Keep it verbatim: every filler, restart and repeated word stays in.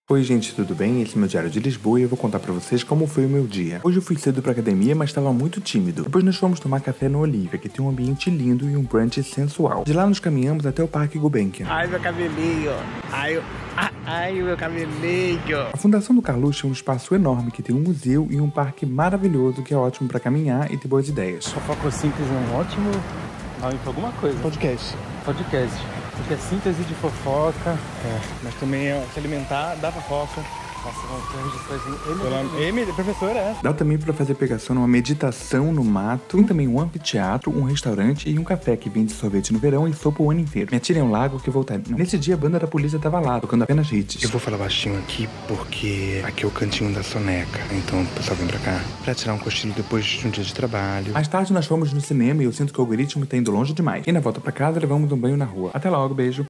Oi gente, tudo bem? Esse é meu Diário de Lisboa e eu vou contar pra vocês como foi o meu dia. Hoje eu fui cedo pra academia, mas estava muito tímido. Depois nós fomos tomar café no Olivia, que tem um ambiente lindo e um brunch sensual. De lá nos caminhamos até o Parque Gulbenkian. Ai, meu cabelinho. Ai, ai, ai, meu cabelinho. A Fundação do Carluxo é um espaço enorme que tem um museu e um parque maravilhoso que é ótimo pra caminhar e ter boas ideias. Fofoca Simples é um ótimo nome pra alguma coisa. Podcast. Podcast. Porque é síntese de fofoca. É, mas também é se alimentar da fofoca. Nossa, vamos ter registração. Ele, ele, professora, é. Dá também pra fazer pegação numa meditação no mato. Tem também um anfiteatro, um restaurante e um café que vende sorvete no verão e sopa o ano inteiro. Me atirem um lago que voltarei. Nesse dia a banda da polícia tava lá, tocando apenas hits. Eu vou falar baixinho aqui porque aqui é o cantinho da soneca. Então o pessoal vem pra cá pra tirar um cochilo depois de um dia de trabalho. Mais tarde nós fomos no cinema e eu sinto que o algoritmo tá indo longe demais. E na volta pra casa levamos um banho na rua. Até logo, beijo.